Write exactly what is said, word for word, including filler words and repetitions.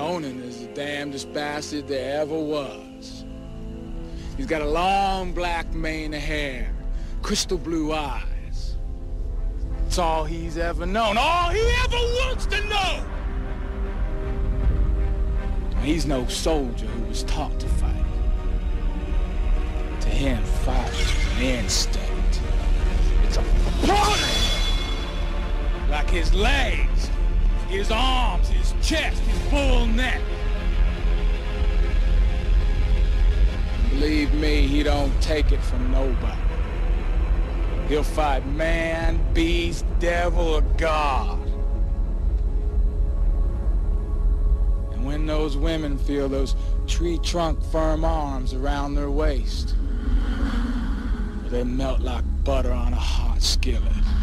Conan is the damnedest bastard there ever was. He's got a long black mane of hair, crystal blue eyes. It's all he's ever known, all he ever wants to know. He's no soldier who was taught to fight. To him, fight is an instinct. It's a part of him. Like his legs, his arms, his chest, his bull neck. Believe me, he don't take it from nobody. He'll fight man, beast, devil, or God. And when those women feel those tree trunk firm arms around their waist, they melt like butter on a hot skillet.